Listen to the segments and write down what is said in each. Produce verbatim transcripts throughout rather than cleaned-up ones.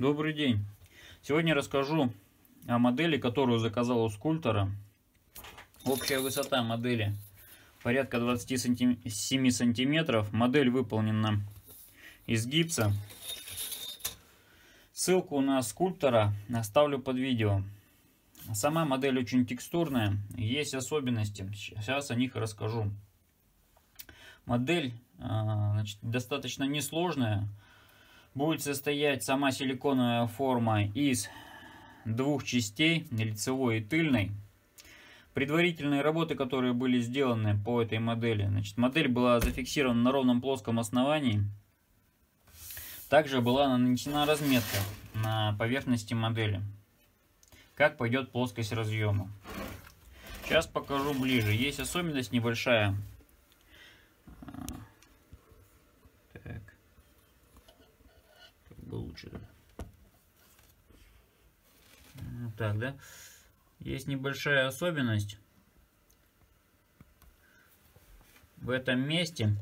Добрый день! Сегодня расскажу о модели, которую заказал у скульптора. Общая высота модели порядка двадцати семи сантиметров. Модель выполнена из гипса. Ссылку на скульптора оставлю под видео. Сама модель очень текстурная, есть особенности. Сейчас о них расскажу. Модель значит, достаточно несложная. Будет состоять сама силиконовая форма из двух частей, лицевой и тыльной. Предварительные работы, которые были сделаны по этой модели. Значит, модель была зафиксирована на ровном плоском основании. Также была нанесена разметка на поверхности модели, как пойдет плоскость разъема. Сейчас покажу ближе. Есть особенность небольшая. Так. Как бы лучше. Вот так, да? Есть небольшая особенность. В этом месте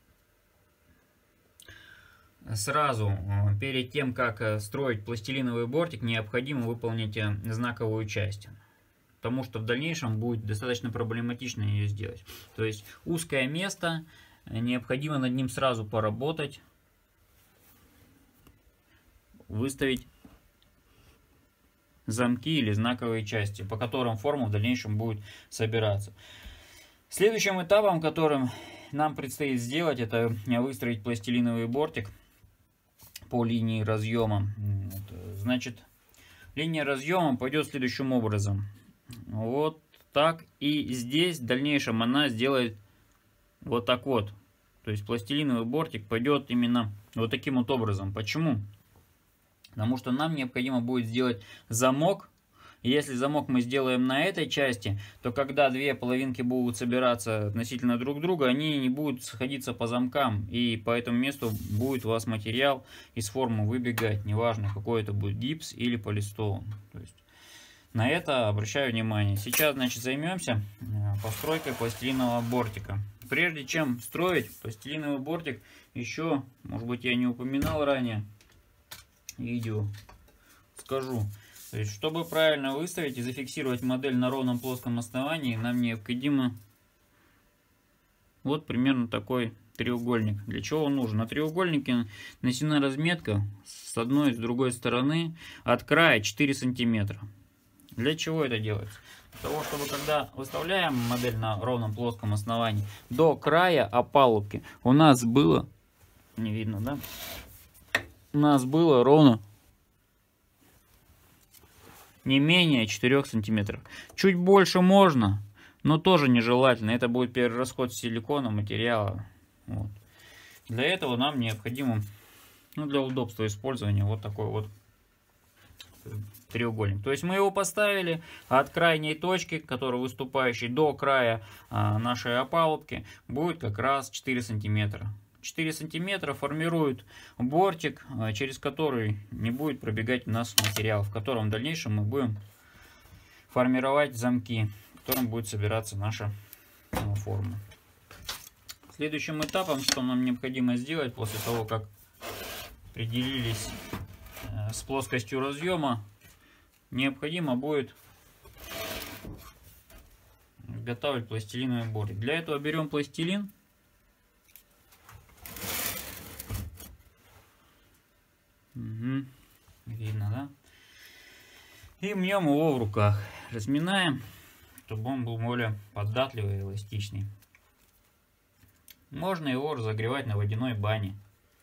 сразу, перед тем, как строить пластилиновый бортик, необходимо выполнить знаковую часть. Потому что в дальнейшем будет достаточно проблематично ее сделать. То есть узкое место, необходимо над ним сразу поработать, выставить замки или знаковые части, по которым форма в дальнейшем будет собираться. Следующим этапом, которым нам предстоит сделать, это выстроить пластилиновый бортик по линии разъема. Значит, линия разъема пойдет следующим образом. Вот так. И здесь в дальнейшем она сделает вот так вот. То есть пластилиновый бортик пойдет именно вот таким вот образом. Почему? Потому что нам необходимо будет сделать замок. Если замок мы сделаем на этой части, то когда две половинки будут собираться относительно друг друга, они не будут сходиться по замкам. И по этому месту будет у вас материал из формы выбегать. Неважно, какой это будет гипс или полистол. То есть на это обращаю внимание. Сейчас, значит, займемся постройкой пластилинового бортика. Прежде чем строить пластилиновый бортик, еще, может быть, я не упоминал ранее видео, скажу. То есть, чтобы правильно выставить и зафиксировать модель на ровном плоском основании, нам необходимо вот примерно такой треугольник. Для чего он нужен? На треугольнике нанесена разметка с одной и с другой стороны от края четыре сантиметра. Для чего это делается? Для того, чтобы когда выставляем модель на ровном плоском основании, до края опалубки у нас было, не видно, да? У нас было ровно не менее четырёх сантиметров. Чуть больше можно, но тоже нежелательно. Это будет перерасход силикона, материала. Вот. Для этого нам необходимо, ну, для удобства использования, вот такой вот треугольник. То есть мы его поставили от крайней точки, которая выступающей, до края а, нашей опалубки, будет как раз четыре сантиметра. четыре сантиметра формирует бортик, через который не будет пробегать у нас материал, в котором в дальнейшем мы будем формировать замки, в котором будет собираться наша форма. Следующим этапом, что нам необходимо сделать после того, как определились с плоскостью разъема, необходимо будет изготавливать пластилиновый бортик. Для этого берем пластилин. Угу. Видно, да? И мнем его в руках. Разминаем, чтобы он был более податливый и эластичный. Можно его разогревать на водяной бане.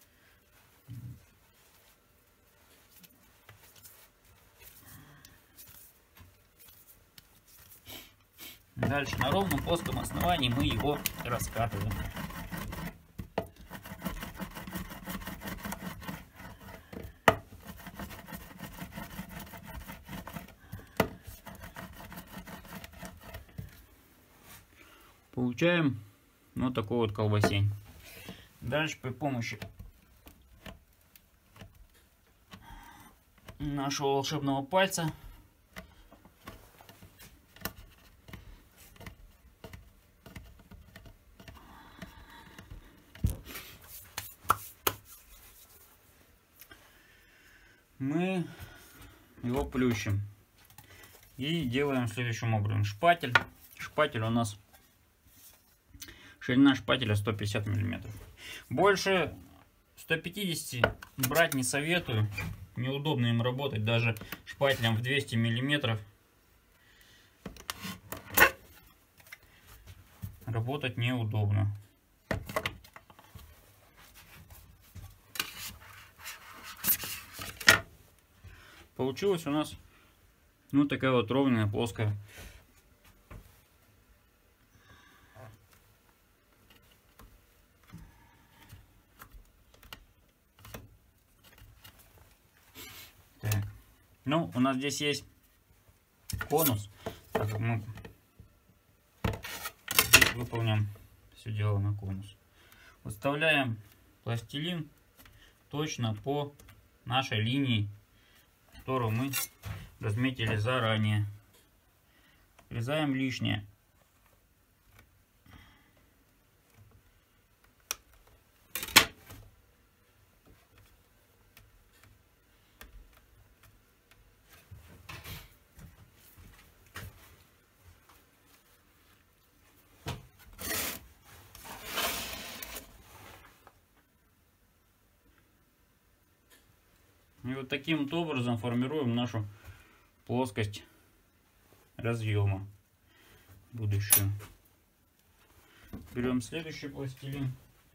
Дальше на ровном плоском основании мы его раскатываем. Получаем вот такой вот колбасень. Дальше при помощи нашего волшебного пальца мы его плющим и делаем следующим образом. Шпатель. Шпатель у нас, ширина шпателя сто пятьдесят миллиметров. Больше ста пятидесяти брать не советую. Неудобно им работать даже шпателем в двести миллиметров. Работать неудобно. Получилась у нас ну такая вот ровная, плоская. Так. Ну, у нас здесь есть конус, так как мы выполним все дело на конус. Выставляем пластилин точно по нашей линии, которую мы разметили заранее. Врезаем лишнее. И вот таким вот образом формируем нашу плоскость разъема будущую. Берем следующий пластилин.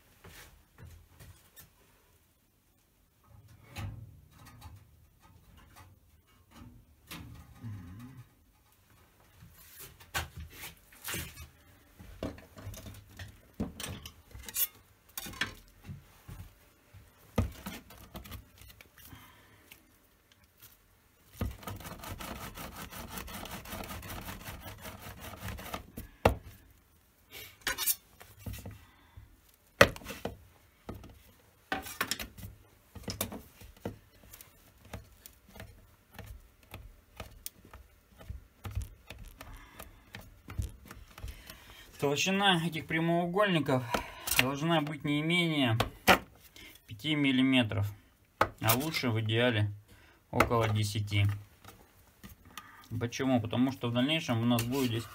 Толщина этих прямоугольников должна быть не менее пяти миллиметров, а лучше в идеале около десяти. Почему? Потому что в дальнейшем у нас будет здесь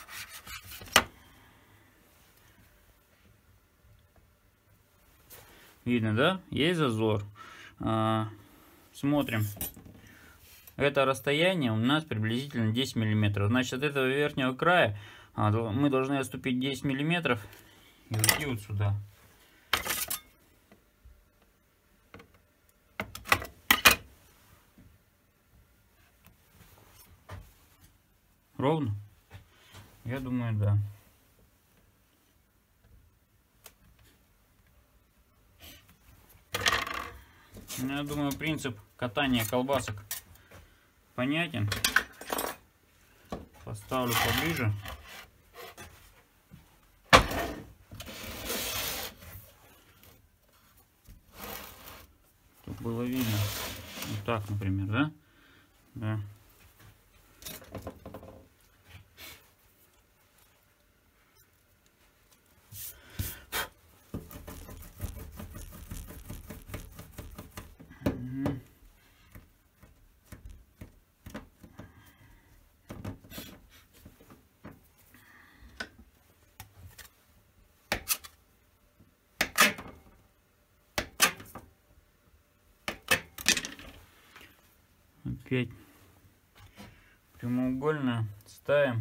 видно, да? Есть зазор. А, смотрим. Это расстояние у нас приблизительно десять миллиметров. Значит, от этого верхнего края мы должны отступить десять миллиметров и уйти вот сюда. Ровно? Я думаю, да. Я думаю, принцип катания колбасок понятен. Поставлю поближе. Чтобы было видно. Вот так, например, да? Да. Опять прямоугольно ставим,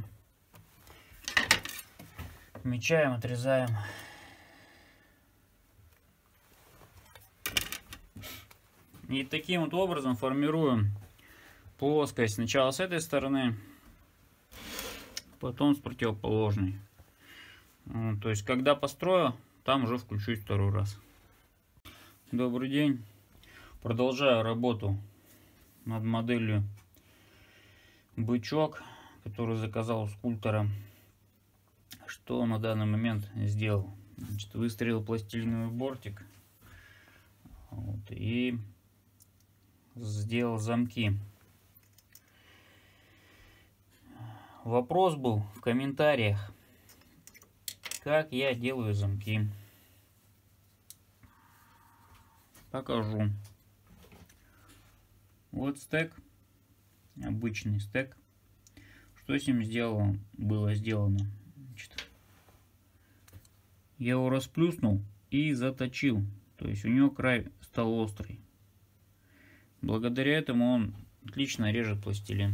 отмечаем, отрезаем. И таким вот образом формируем плоскость сначала с этой стороны, потом с противоположной. Вот, то есть когда построю, там уже включусь второй раз. Добрый день. Продолжаю работу над моделью бычок, которую заказал у скульптора. Что на данный момент сделал? Значит, выстроил пластилиновый бортик, вот, и сделал замки. Вопрос был в комментариях, как я делаю замки. Покажу. Вот стек, обычный стек. Что с ним сделано, было сделано? Значит, я его расплюснул и заточил. То есть у него край стал острый. Благодаря этому он отлично режет пластилин.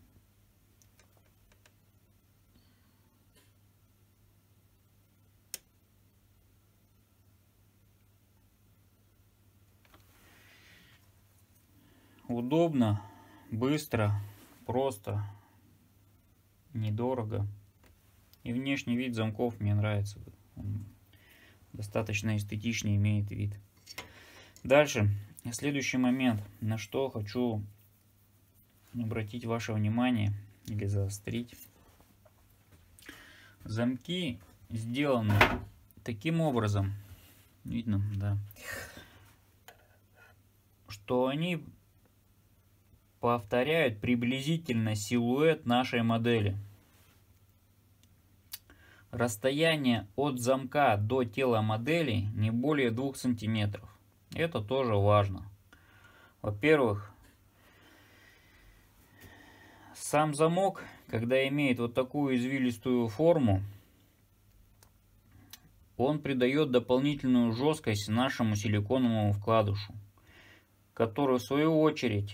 Удобно, быстро, просто, недорого. И внешний вид замков мне нравится. Он достаточно эстетичный имеет вид. Дальше, следующий момент, на что хочу обратить ваше внимание или заострить. Замки сделаны таким образом, видно, да, что они повторяют приблизительно силуэт нашей модели. Расстояние от замка до тела модели не более двух сантиметров. Это тоже важно. Во-первых, сам замок, когда имеет вот такую извилистую форму, он придает дополнительную жесткость нашему силиконовому вкладышу, который в свою очередь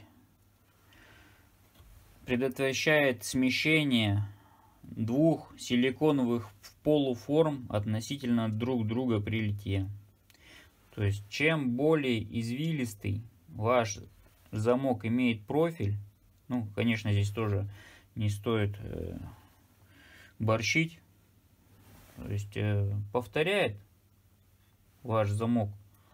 предотвращает смещение двух силиконовых полуформ относительно друг друга при литье. То есть, чем более извилистый ваш замок имеет профиль, ну, конечно, здесь тоже не стоит э, борщить, то есть э, повторяет ваш замок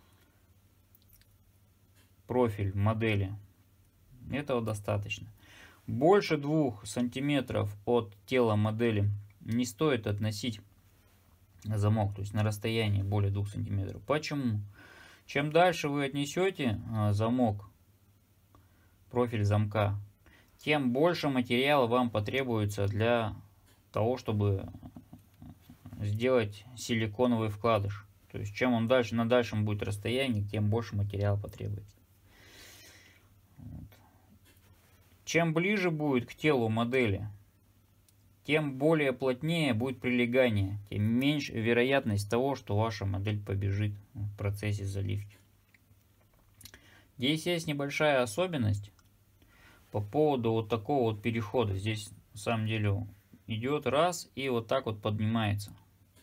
профиль модели, этого достаточно. Больше двух сантиметров от тела модели не стоит относить замок, то есть на расстоянии более двух сантиметров. Почему? Чем дальше вы отнесете замок, профиль замка, тем больше материала вам потребуется для того, чтобы сделать силиконовый вкладыш. То есть чем он дальше, на дальшем будет расстоянии, тем больше материала потребуется. Вот. Чем ближе будет к телу модели, тем более плотнее будет прилегание, тем меньше вероятность того, что ваша модель побежит в процессе заливки. Здесь есть небольшая особенность по поводу вот такого вот перехода. Здесь на самом деле идет раз и вот так вот поднимается.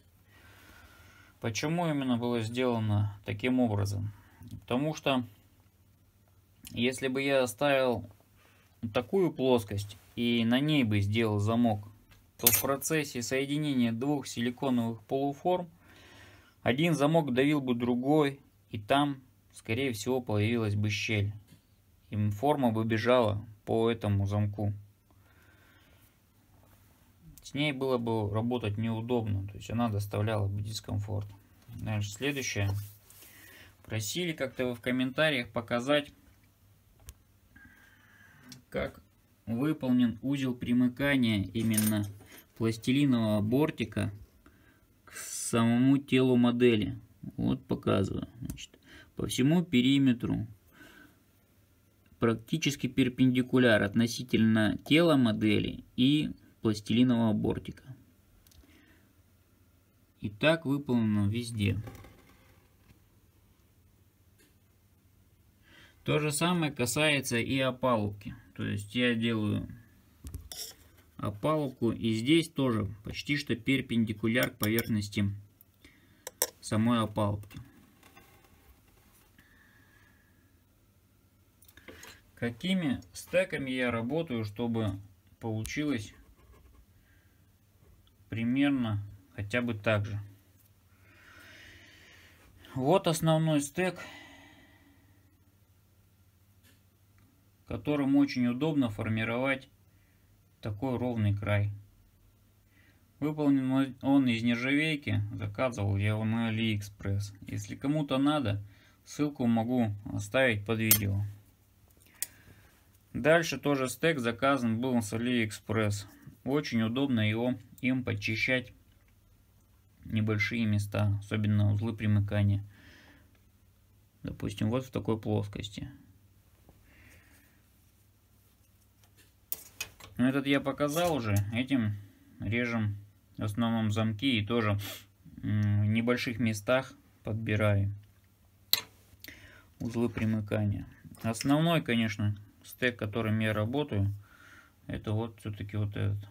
Почему именно было сделано таким образом? Потому что если бы я оставил такую плоскость и на ней бы сделал замок, то в процессе соединения двух силиконовых полуформ один замок давил бы другой, и там, скорее всего, появилась бы щель. И форма бы бежала по этому замку. С ней было бы работать неудобно, то есть она доставляла бы дискомфорт. Дальше, следующее. Просили как-то в комментариях показать, как выполнен узел примыкания именно пластилинового бортика к самому телу модели. Вот показываю. Значит, по всему периметру практически перпендикуляр относительно тела модели и пластилинового бортика. И так выполнено везде. То же самое касается и опалубки. То есть я делаю опалубку, и здесь тоже почти что перпендикуляр к поверхности самой опалубки. Какими стеками я работаю, чтобы получилось примерно хотя бы так же. Вот основной стек, которым очень удобно формировать такой ровный край. Выполнен он из нержавейки, заказывал я его на AliExpress. Если кому-то надо, ссылку могу оставить под видео. Дальше тоже стек заказан был с AliExpress. Очень удобно его им подчищать небольшие места, особенно узлы примыкания. Допустим, вот в такой плоскости. Ну, этот я показал уже. Этим режем в основном замки и тоже в небольших местах подбираю узлы примыкания. Основной, конечно, стек, которым я работаю, это вот все-таки вот этот.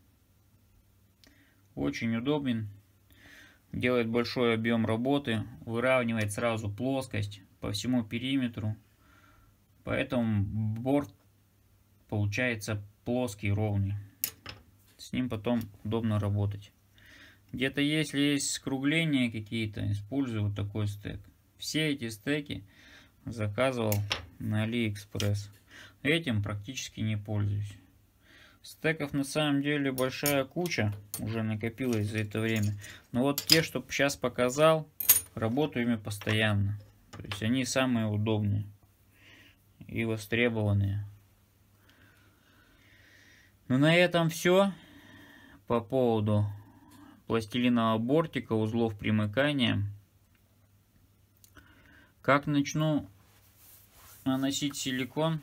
Очень удобен, делает большой объем работы, выравнивает сразу плоскость по всему периметру, поэтому борт получается плоский, ровный. С ним потом удобно работать. Где-то если есть скругления какие-то, использую вот такой стек. Все эти стеки заказывал на AliExpress. Этим практически не пользуюсь. Стеков на самом деле большая куча уже накопилась за это время. Но вот те, что сейчас показал, работаю ими постоянно. То есть они самые удобные и востребованные. Ну, на этом все по поводу пластилинового бортика, узлов примыкания. Как начну наносить силикон,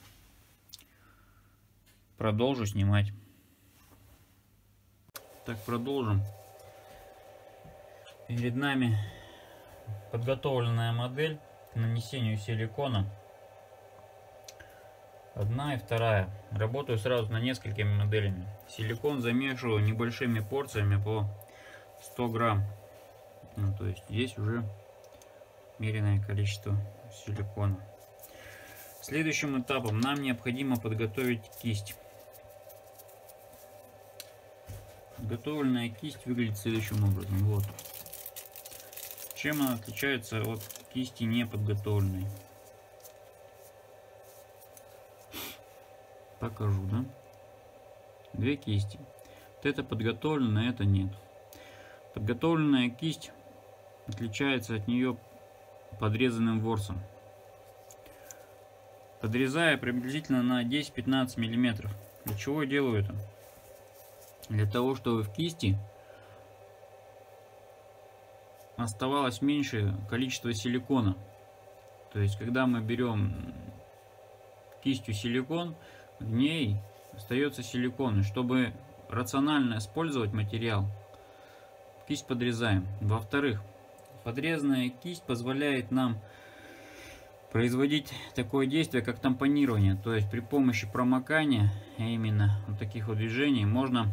продолжу снимать. Так, продолжим. Перед нами подготовленная модель к нанесению силикона. Одна и вторая. Работаю сразу на несколькими моделями. Силикон замешиваю небольшими порциями по сто грамм. Ну, то есть здесь уже меренное количество силикона. Следующим этапом нам необходимо подготовить кисть. Подготовленная кисть выглядит следующим образом. Вот. Чем она отличается от кисти неподготовленной? Покажу, да? Две кисти. Вот это подготовленная, это нет. Подготовленная кисть отличается от нее подрезанным ворсом. Подрезаю приблизительно на десять-пятнадцать миллиметров. Для чего я делаю это? Для того, чтобы в кисти оставалось меньшее количество силикона. То есть, когда мы берем кистью силикон, в ней остается силикон. И чтобы рационально использовать материал, кисть подрезаем. Во-вторых, подрезанная кисть позволяет нам производить такое действие, как тампонирование. То есть при помощи промокания, а именно вот таких вот движений, можно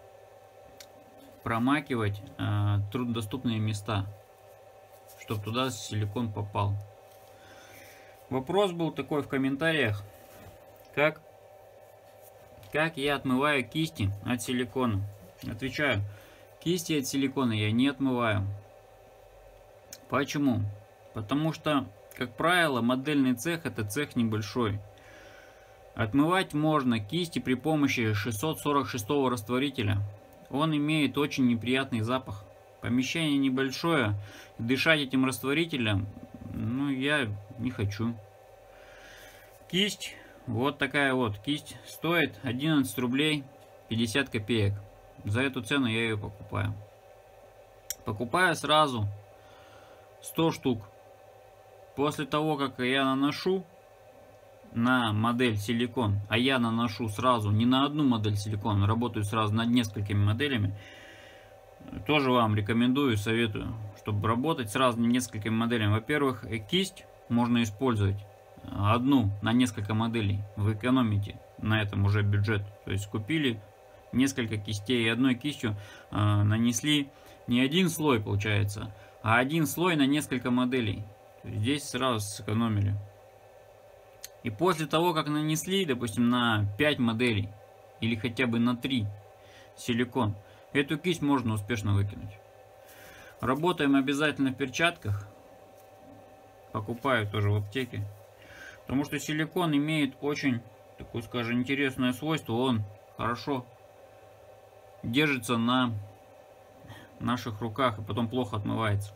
промакивать э, труднодоступные места, чтобы туда силикон попал. Вопрос был такой в комментариях, как, как я отмываю кисти от силикона. Отвечаю, кисти от силикона я не отмываю. Почему? Потому что, как правило, модельный цех — это цех небольшой. Отмывать можно кисти при помощи шестьсот сорок шестого растворителя. Он имеет очень неприятный запах. Помещение небольшое, дышать этим растворителем, ну, я не хочу. Кисть, вот такая вот кисть, стоит одиннадцать рублей пятьдесят копеек. За эту цену я ее покупаю. Покупаю сразу сто штук. После того, как я наношу на модель силикон, а я наношу сразу не на одну модель силикон, работаю сразу над несколькими моделями, тоже вам рекомендую, советую, чтобы работать сразу несколькими моделями. Во-первых, кисть можно использовать одну на несколько моделей, вы экономите на этом уже бюджет. То есть купили несколько кистей и одной кистью э, нанесли не один слой, получается, а один слой на несколько моделей. Здесь сразу сэкономили. И после того, как нанесли, допустим, на пять моделей или хотя бы на три силикон, эту кисть можно успешно выкинуть. Работаем обязательно в перчатках. Покупаю тоже в аптеке. Потому что силикон имеет очень, такое, скажем, интересное свойство. Он хорошо держится на наших руках и потом плохо отмывается.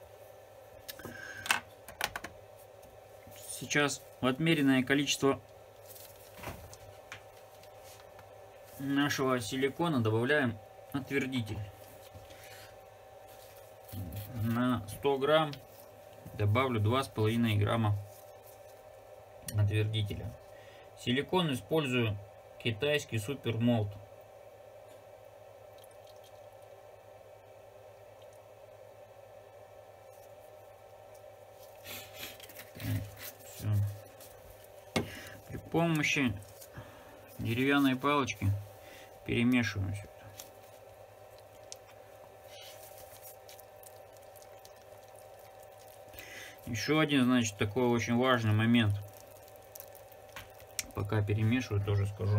Сейчас в отмеренное количество нашего силикона добавляем отвердитель. На сто грамм добавлю два с половиной грамма отвердителя. Силикон использую китайский супер молд. Все. При помощи деревянной палочки перемешиваем все это. Еще один, значит, такой очень важный момент. Пока перемешиваю, тоже скажу.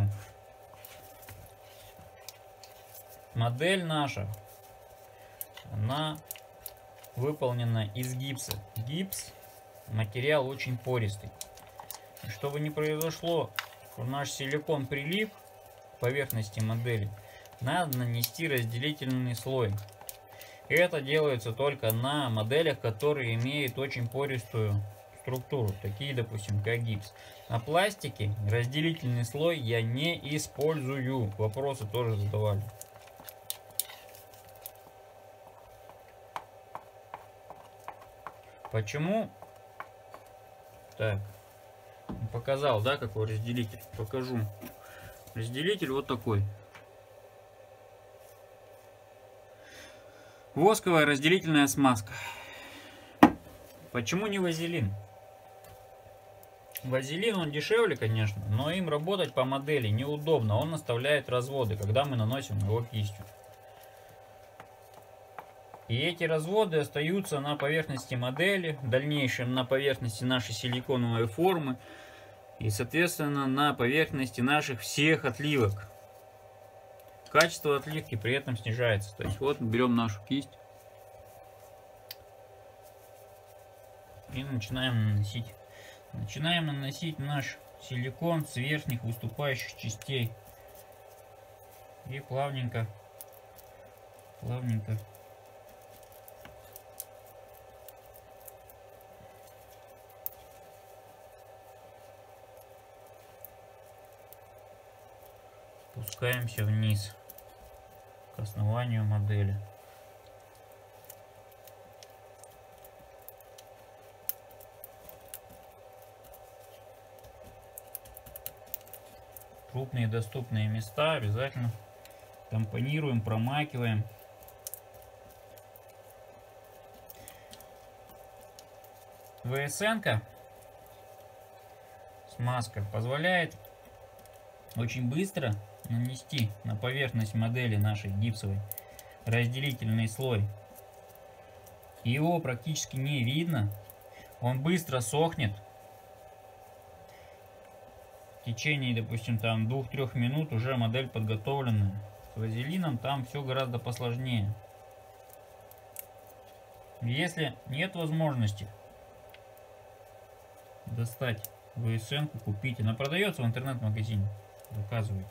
Модель наша, она выполнена из гипса. Гипс материал очень пористый. И чтобы не произошло, наш силикон прилип к поверхности модели, надо нанести разделительный слой. И это делается только на моделях, которые имеют очень пористую структуру, такие, допустим, как гипс. На пластике разделительный слой я не использую. Вопросы тоже задавали. Почему? Так, показал, да, какой разделитель? Покажу. Разделитель вот такой. Восковая разделительная смазка. Почему не вазелин? Вазелин, он дешевле, конечно, но им работать по модели неудобно. Он оставляет разводы, когда мы наносим его кистью. И эти разводы остаются на поверхности модели, в дальнейшем на поверхности нашей силиконовой формы и, соответственно, на поверхности наших всех отливок. Качество отливки при этом снижается. То есть вот берем нашу кисть и начинаем наносить. Начинаем наносить наш силикон с верхних выступающих частей. И плавненько, плавненько спускаемся вниз к основанию модели. Крупные доступные места обязательно тампонируем, промакиваем. ВСН-ка, смазка, позволяет очень быстро нанести на поверхность модели нашей гипсовой разделительный слой. Его практически не видно. Он быстро сохнет. В течение, допустим, там двух-трёх минут уже модель подготовлена. С вазелином там все гораздо посложнее. Если нет возможности достать ВСН-ку, купить, она продается в интернет-магазине, заказывайте,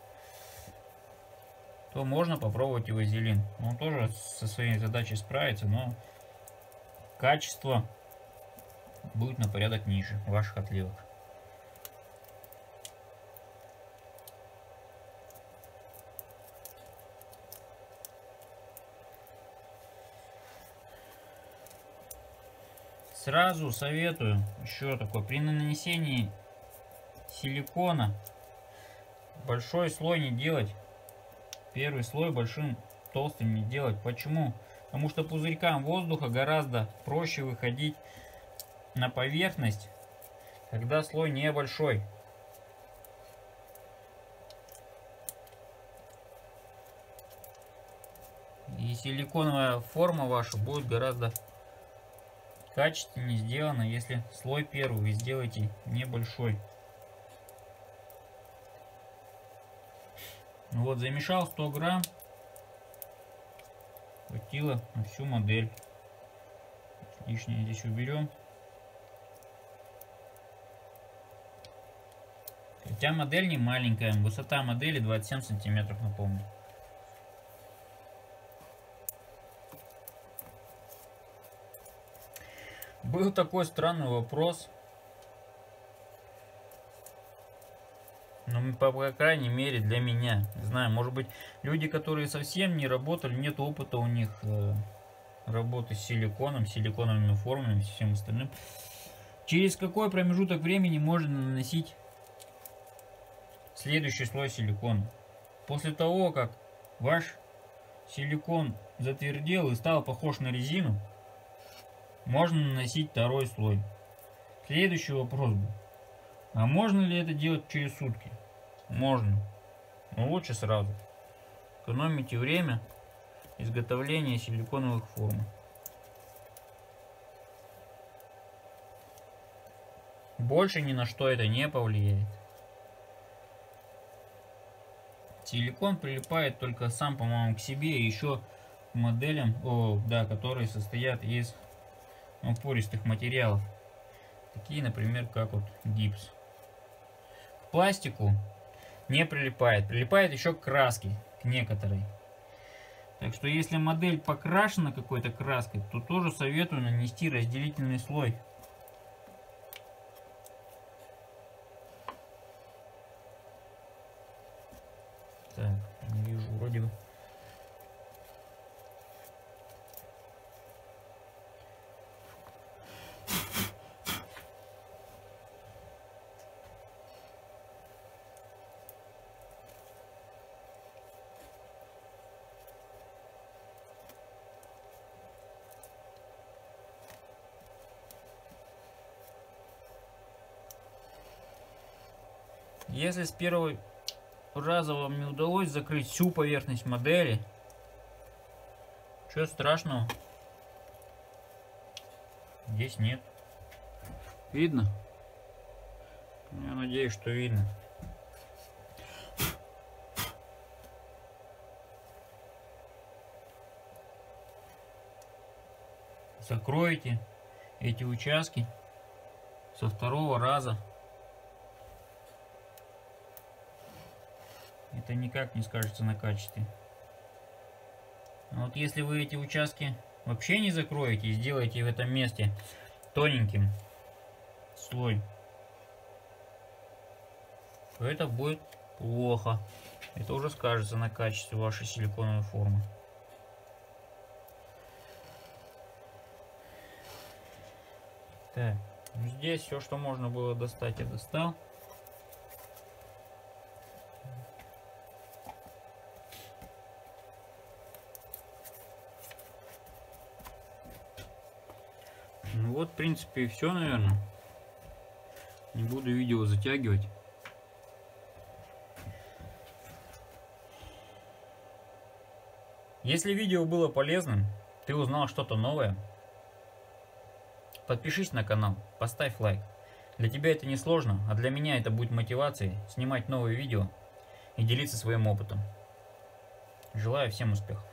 то можно попробовать и вазелин. Он тоже со своей задачей справится, но качество будет на порядок ниже ваших отливок. Сразу советую еще такое: при нанесении силикона большой слой не делать. Первый слой большим толстым не делать. Почему? Потому что пузырькам воздуха гораздо проще выходить на поверхность, когда слой небольшой. И силиконовая форма ваша будет гораздо качественнее сделано, если слой первый вы сделаете небольшой. Вот, замешал сто грамм, хватило на всю модель. Лишнее здесь уберем. Хотя модель не маленькая, высота модели двадцать семь сантиметров, напомню. Был такой странный вопрос, ну, по, по крайней мере для меня. Не знаю, может быть, люди, которые совсем не работали, нет опыта у них э, работы с силиконом, силиконовыми формами и всем остальным. Через какой промежуток времени можно наносить следующий слой силикона. После того, как ваш силикон затвердел и стал похож на резину, можно наносить второй слой. Следующий вопрос был: а можно ли это делать через сутки? Можно, но лучше сразу. Экономите время изготовления силиконовых форм. Больше ни на что это не повлияет. Силикон прилипает только сам, по-моему, к себе и еще к моделям, о, да, которые состоят из ну, пористых материалов. Такие, например, как вот гипс. К пластику не прилипает. Прилипает еще к краске, к некоторой. Так что если модель покрашена какой-то краской, то тоже советую нанести разделительный слой. Так, не вижу вроде бы. Если с первого раза вам не удалось закрыть всю поверхность модели, чего страшного, здесь нет. Видно? Я надеюсь, что видно. Закройте эти участки со второго раза. Это никак не скажется на качестве. Но вот если вы эти участки вообще не закроете и сделаете в этом месте тоненьким слой, то это будет плохо. Это уже скажется на качестве вашей силиконовой формы. Так, здесь все, что можно было достать, я достал. Ну вот, в принципе, и все, наверное. Не буду видео затягивать. Если видео было полезным, ты узнал что-то новое, подпишись на канал, поставь лайк. Для тебя это не сложно, а для меня это будет мотивацией снимать новые видео и делиться своим опытом. Желаю всем успехов.